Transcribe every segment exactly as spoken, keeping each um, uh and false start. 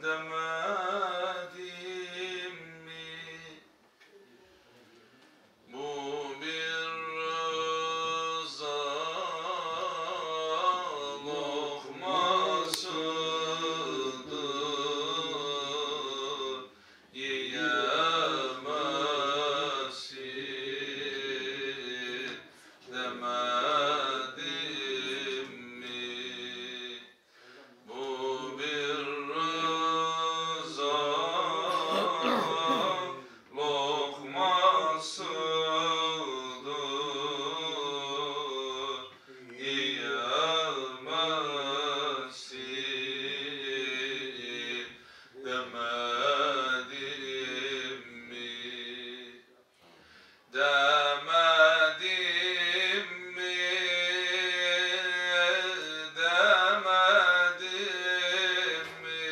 demedim mi? Bu bir rıza lokmasıdır, yiyemezsin demedim mi? Bu bir rıza lokmasıdır, yiyemezsin demedim mi? Demedim mi? Demedim mi?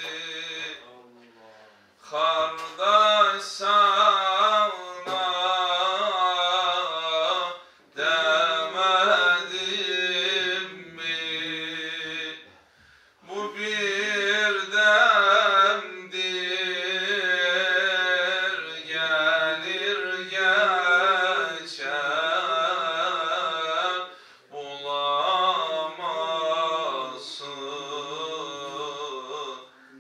Kardeş sana demedim mi? Bu bir demdir, gelir geçer, bulamazsın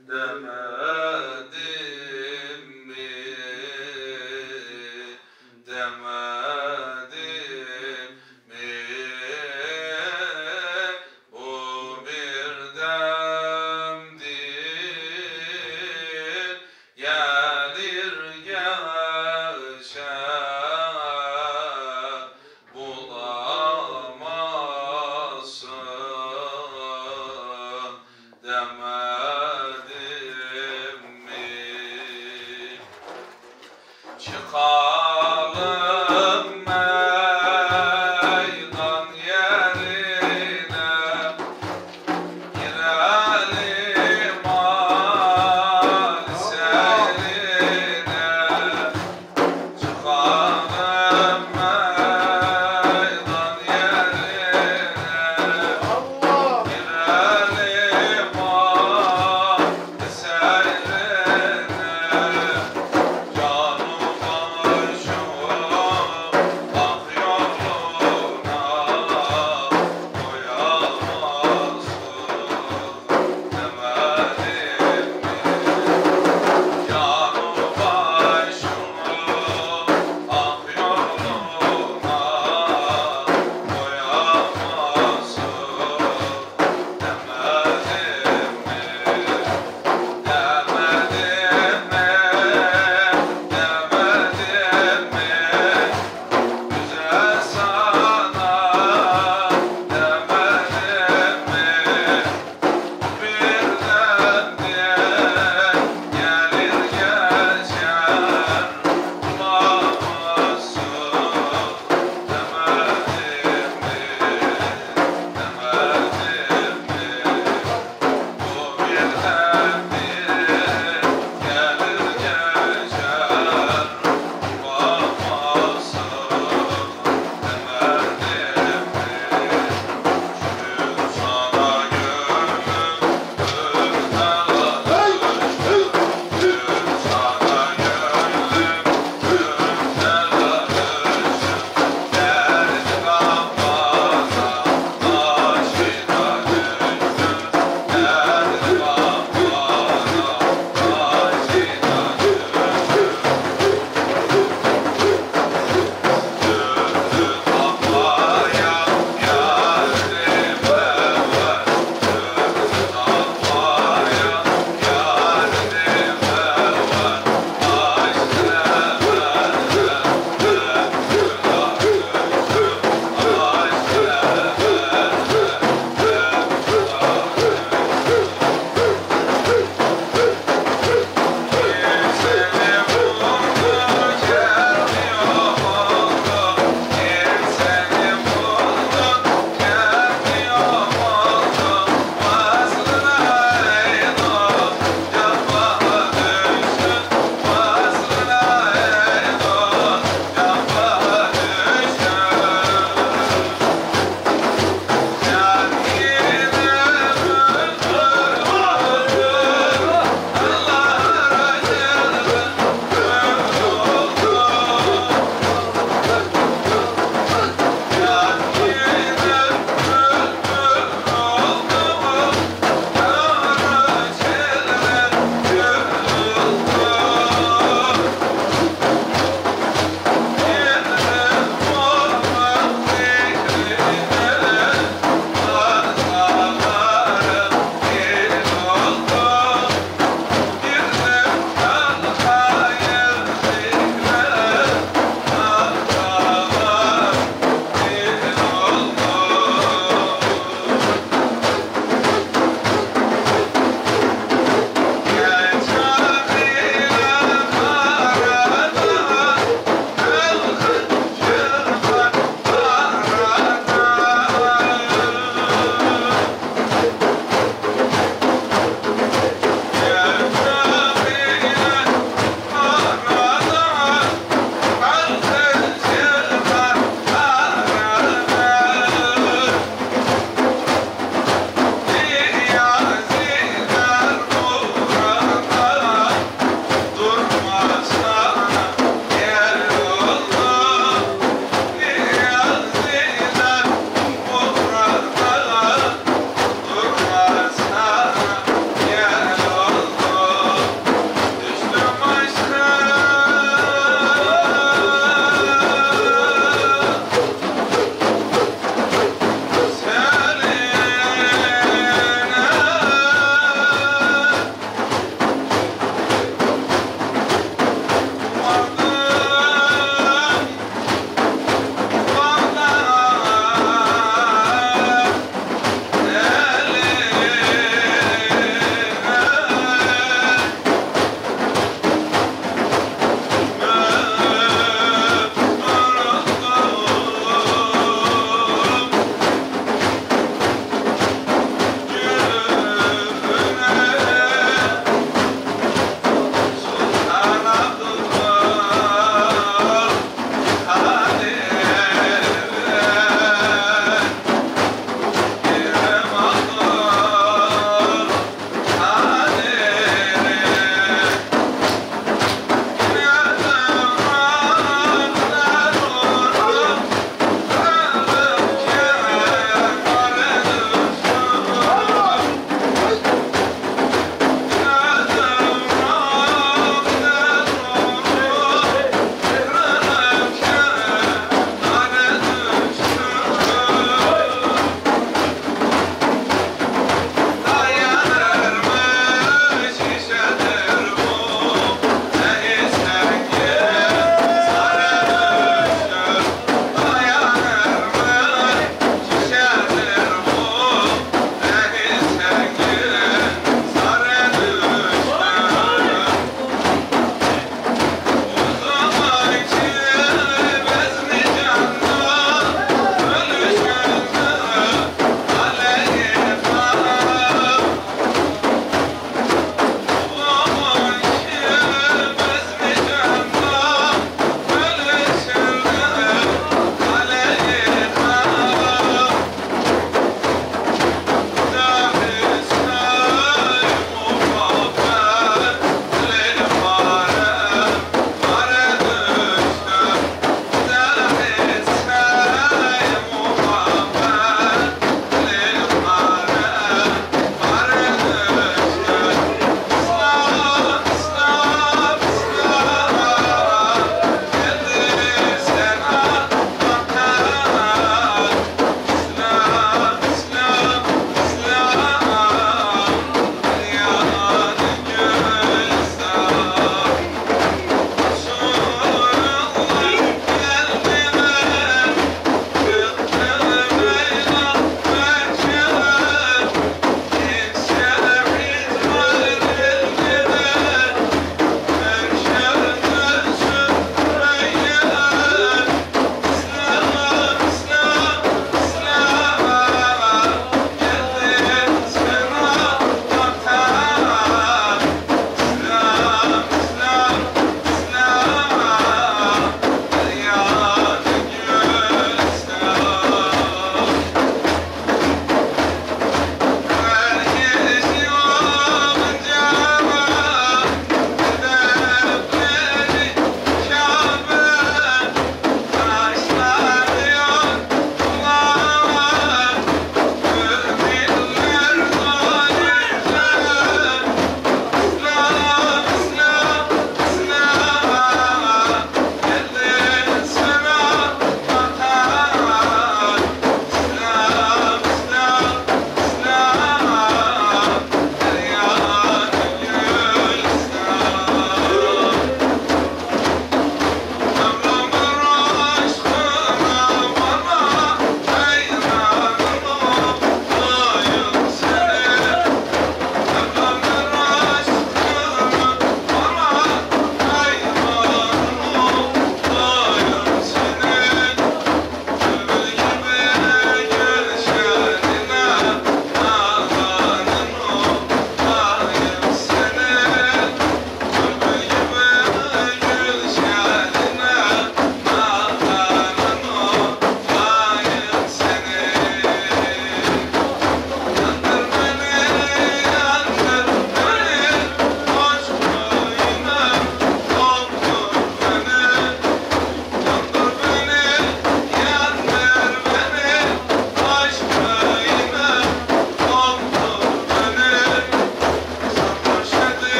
demedim mi? Demedim mi? Bu bir demdir, gelir geçer, bulamazsın demedim mi? Çıkalım meydan yerine, girelim al seline. Çıkalım meydan yerine, girelim al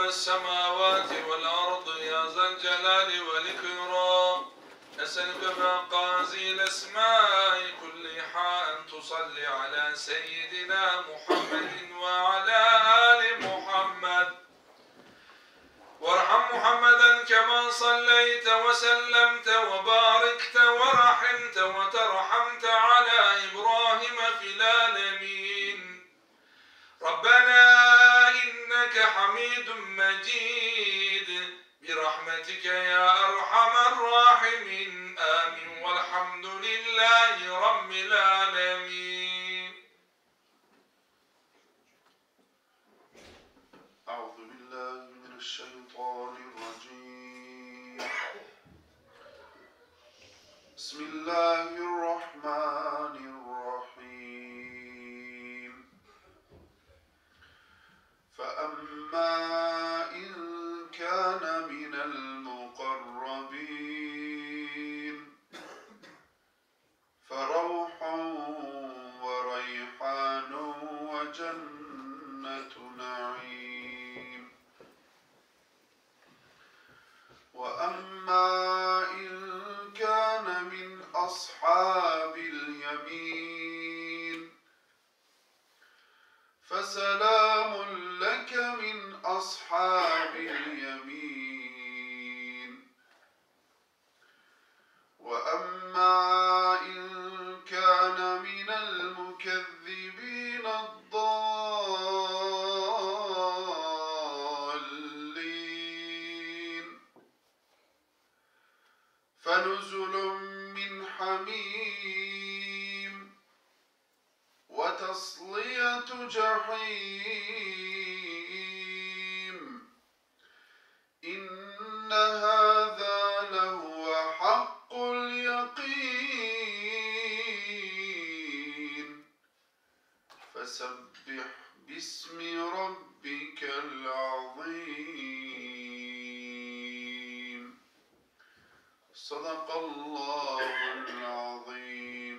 السماوات والأرض يا ذا الجلال والإكرام نسألك بأقازي الأسماء كلها أن تصلي على سيدنا محمد وعلى آل محمد وارحم محمدا كما صليت وسلمت وباركت ورحمت وترحمت على إبراهيم في العالمين ربنا إنك حميد مجيد برحمتك يا أرحم الراحمين آمين والحمد لله رب العالمين. أعوذ بالله من الشيطان الرجيم. بسم الله الرحمن الرحيم. فأما إن كان من المقربين فروح وريحان وجنة نعيم. وأما إن كان من أصحاب اليمين فسلام لك من أصحاب اليمين. وأما إن كان من المكذبين الضالين فنزل من حميم وتصلية جحيم. إن هذا لهو حق اليقين. فسبح باسم ربك العظيم. صدق الله العظيم.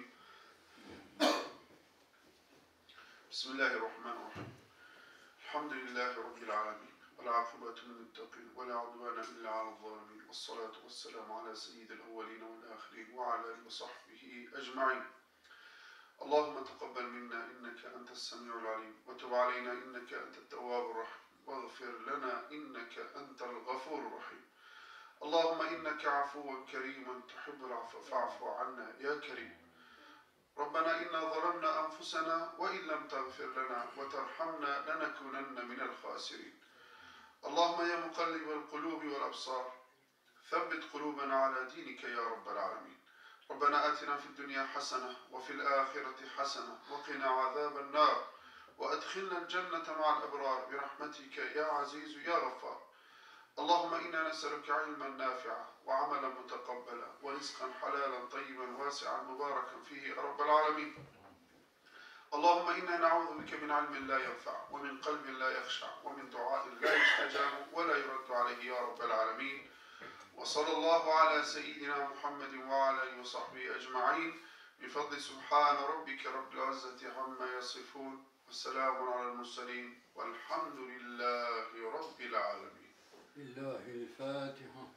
بسم الله الرحمن الرحيم. الحمد لله رب العالمين والعاقبة للمتقين ولا عدوان إلا على الظالمين والصلاة والسلام على سيد الأولين والآخرين وعلى آله وصحبه أجمعين. اللهم تقبل منا إنك أنت السميع العليم وتب علينا إنك أنت التواب الرحيم واغفر لنا إنك أنت الغفور الرحيم. اللهم إنك عفو كريم تحب العفو فاعف عنا يا كريم. ربنا إنا ظلمنا أنفسنا وإن لم تغفر لنا وترحمنا لنكونن من الخاسرين. اللهم يا مقلب القلوب والأبصار ثبت قلوبنا على دينك يا رب العالمين. ربنا آتنا في الدنيا حسنة وفي الآخرة حسنة وقنا عذاب النار وأدخلنا الجنة مع الأبرار برحمتك يا عزيز يا غفار. اللهم إنا نسألك علما نافعا وعملا متقبلا ورزقا حلالا طيبا واسعا مباركا فيه يا رب العالمين. اللهم إنا نعوذ بك من علم لا ينفع ومن قلب لا يخشع ومن دعاء لا يستجاب ولا يرد عليه يا رب العالمين. وصلى الله على سيدنا محمد وعلى آله وصحبه أجمعين بفضل سبحان ربك رب العزة عما يصفون والسلام على المرسلين والحمد لله رب العالمين. لله الفاتحة.